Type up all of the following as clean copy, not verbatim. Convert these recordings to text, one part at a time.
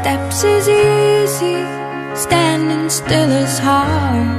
Steps is easy, standing still is hard.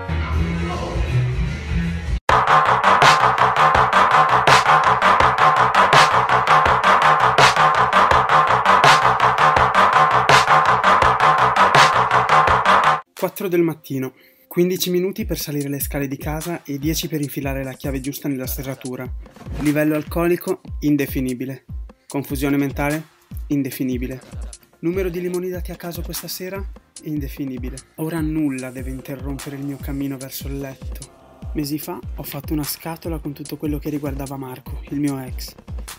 4 del mattino, 15 minuti per salire le scale di casa e 10 per infilare la chiave giusta nella serratura. Livello alcolico indefinibile. Confusione mentale indefinibile. Numero di limoni dati a caso questa sera indefinibile. Ora nulla deve interrompere il mio cammino verso il letto. Mesi fa ho fatto una scatola con tutto quello che riguardava Marco, il mio ex.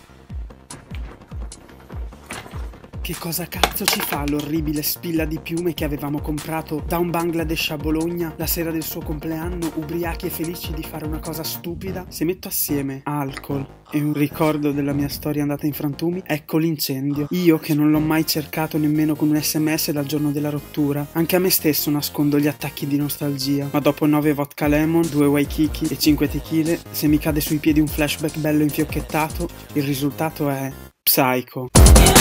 Che cosa cazzo ci fa l'orribile spilla di piume che avevamo comprato da un Bangladesh a Bologna la sera del suo compleanno, ubriachi e felici di fare una cosa stupida? Se metto assieme alcol e un ricordo della mia storia andata in frantumi, ecco l'incendio. Io che non l'ho mai cercato nemmeno con un SMS dal giorno della rottura. Anche a me stesso nascondo gli attacchi di nostalgia, ma dopo 9 vodka lemon, 2 waikiki e 5 tequile, se mi cade sui piedi un flashback bello infiocchettato, il risultato è Psycho.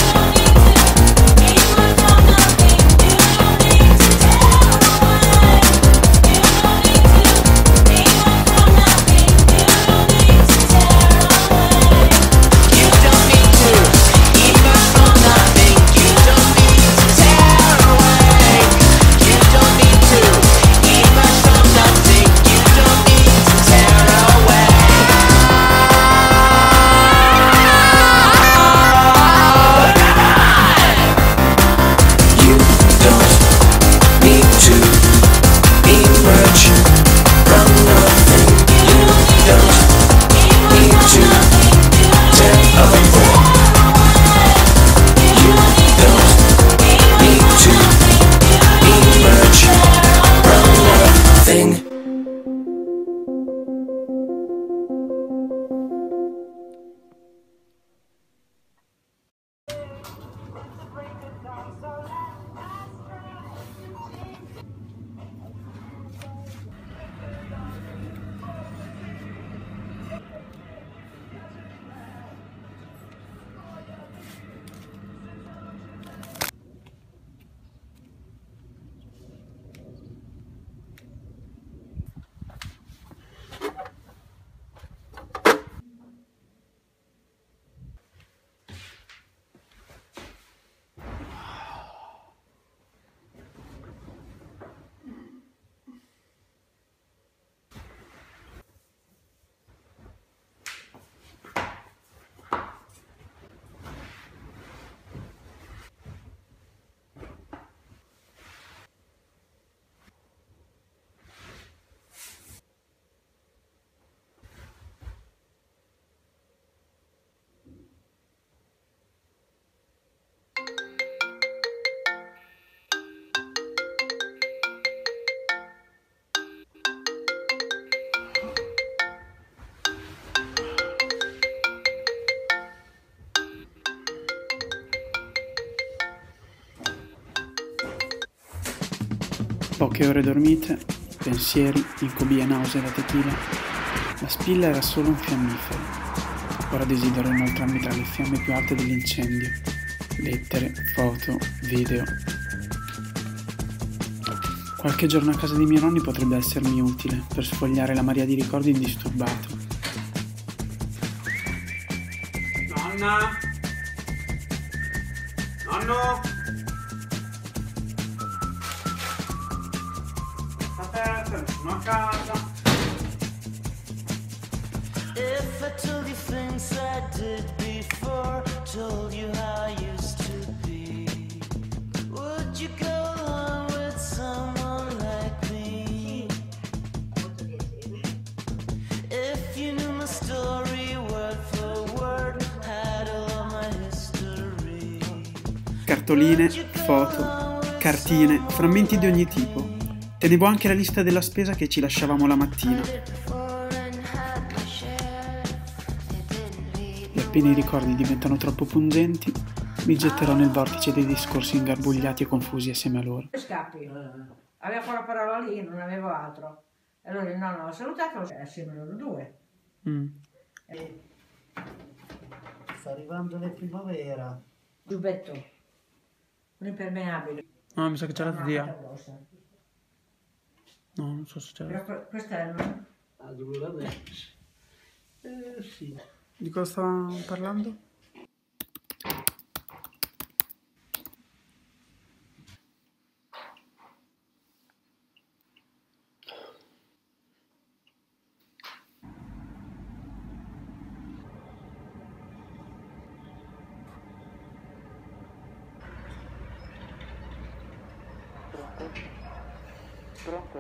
Poche ore dormite, pensieri, incubi e nausea da tequila. La spilla era solo un fiammifero. Ora desidero inoltrarmi tra le fiamme più alte dell'incendio. Lettere, foto, video. Qualche giorno a casa dei miei nonni potrebbe essermi utile per sfogliare la marea di ricordi indisturbato. Nonna? Nonno? Sono a casa. If I told you things I did before, told you how I used to be, would you go along with someone like me? If you knew my story word for word, had all of my history. Cartoline, foto, cartine, frammenti di ogni tipo. Tenevo anche la lista della spesa che ci lasciavamo la mattina. E appena i ricordi diventano troppo pungenti, mi getterò nel vortice dei discorsi ingarbugliati e confusi assieme a loro. Scappi. Aveva quella parola lì, non avevo altro. E allora il nonno l'ha salutato assieme a loro due. Sta arrivando la primavera. Giubbetto. un impermeabile. No, mi sa che c'è la Una zia. carta rossa. No, non so se c'è. Però questa è una... Ah, dovuto adesso. Sì. Di cosa stavamo parlando? Pronto?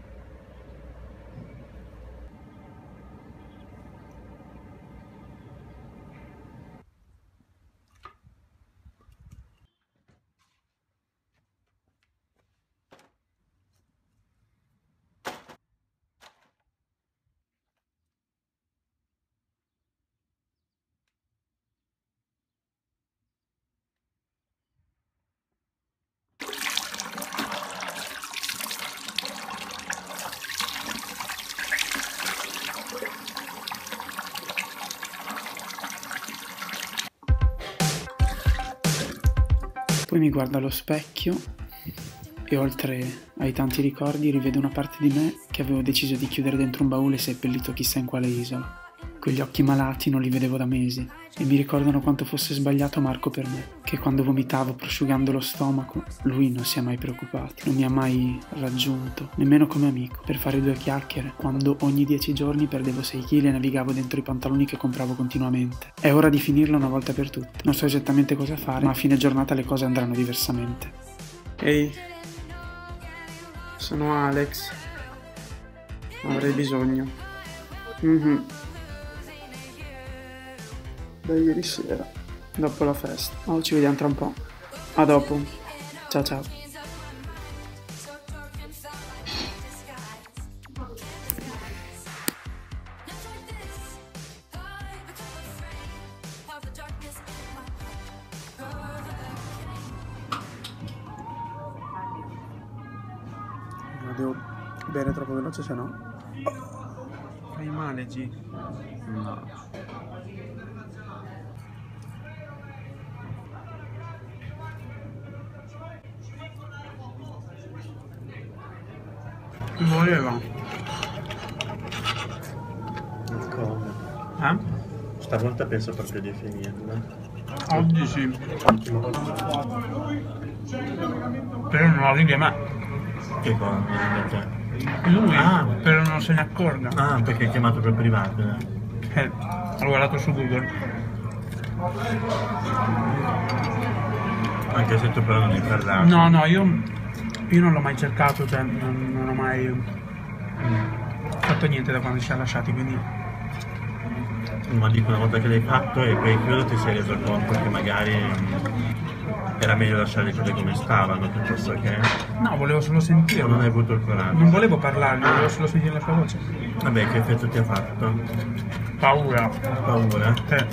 Poi mi guardo allo specchio e oltre ai tanti ricordi rivedo una parte di me che avevo deciso di chiudere dentro un baule seppellito chissà in quale isola. Quegli occhi malati non li vedevo da mesi e mi ricordano quanto fosse sbagliato Marco per me, che quando vomitavo prosciugando lo stomaco lui non si è mai preoccupato, non mi ha mai raggiunto, nemmeno come amico, per fare due chiacchiere, quando ogni 10 giorni perdevo 6 kg e navigavo dentro i pantaloni che compravo continuamente. È ora di finirla una volta per tutte. Non so esattamente cosa fare, ma a fine giornata le cose andranno diversamente. Ehi, sono Alex. Avrei bisogno. Da ieri sera, dopo la festa. Oh, ci vediamo tra un po'. A dopo. Ciao ciao. Non devo bere troppo veloce, se no. Fai male, G. No. Voleva. Come? Eh? Stavolta penso proprio di finirla. Oggi sì. Ultima volta. Però non arrivi a me. Che cosa mi viene da te? Lui, Ah. però non se ne accorga. Ah, perché hai chiamato per privato, eh? Ho guardato su Google. Anche se tu però non hai parlato. No, io non l'ho mai cercato, cioè non ho mai fatto niente da quando ci siamo lasciati, quindi... Ma dico, una volta che l'hai fatto e poi chiuso ti sei reso conto che magari era meglio lasciare le cose come stavano piuttosto che... No, volevo solo sentirlo. Non hai avuto il coraggio. Non volevo parlargli, volevo solo sentire la sua voce. Vabbè, che effetto ti ha fatto? Paura. Paura?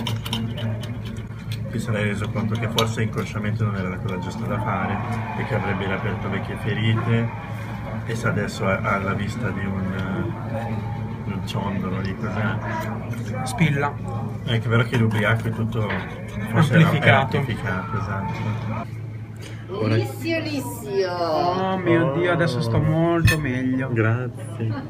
Ti sarai reso conto che forse inconsciamente non era la cosa giusta da fare e che avrebbe riaperto vecchie ferite e se adesso alla vista di un ciondolo di cos'è? Spilla. È che è vero che l'ubriaco è tutto forse Amplificato. Era amplificato, esatto. Lissio, lissio. Oh mio Dio, adesso sto molto meglio. Grazie.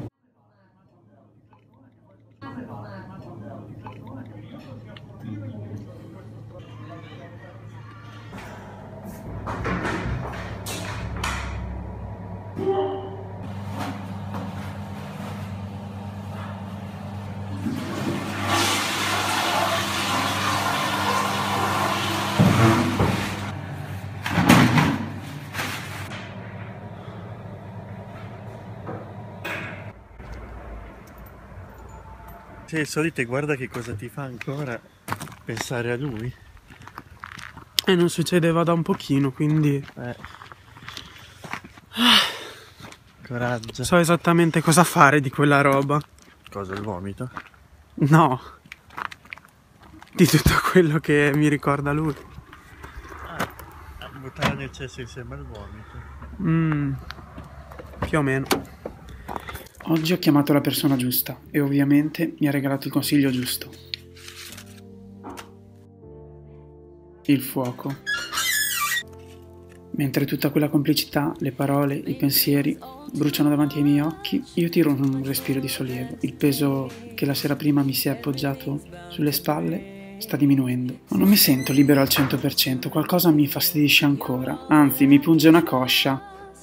Sei il solito e guarda che cosa ti fa ancora pensare a lui. E non succedeva da un pochino, quindi Coraggio. so esattamente cosa fare di quella roba. Cosa, il vomito? No, di tutto quello che mi ricorda lui. Buttare nel cesso insieme al vomito. Più o meno. Oggi ho chiamato la persona giusta e ovviamente mi ha regalato il consiglio giusto. Il fuoco. Mentre tutta quella complicità, le parole, i pensieri bruciano davanti ai miei occhi, io tiro un respiro di sollievo. Il peso che la sera prima mi si è appoggiato sulle spalle sta diminuendo. Ma non mi sento libero al 100%, qualcosa mi infastidisce ancora. Anzi, mi punge una coscia.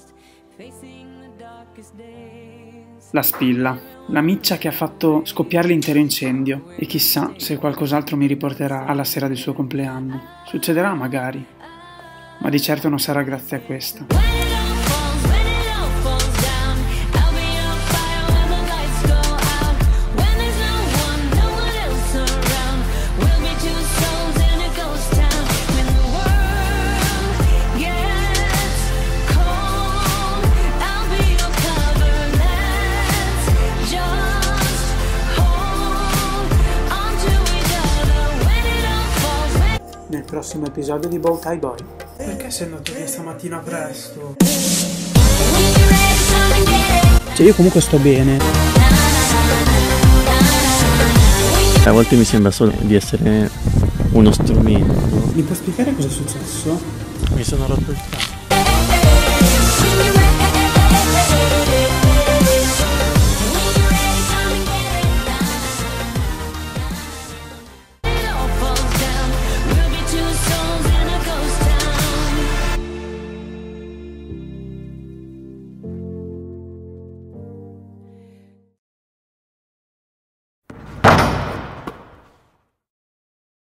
La spilla. La miccia che ha fatto scoppiare l'intero incendio. E chissà se qualcos'altro mi riporterà alla sera del suo compleanno. Succederà magari. Ma di certo non sarà grazie a questa. Nel prossimo episodio di Bow Tie Boy. Perché sei andato via stamattina presto? Cioè io comunque sto bene. A volte mi sembra solo di essere uno strumento. Mi puoi spiegare cosa è successo? Mi sono rotto il cazzo.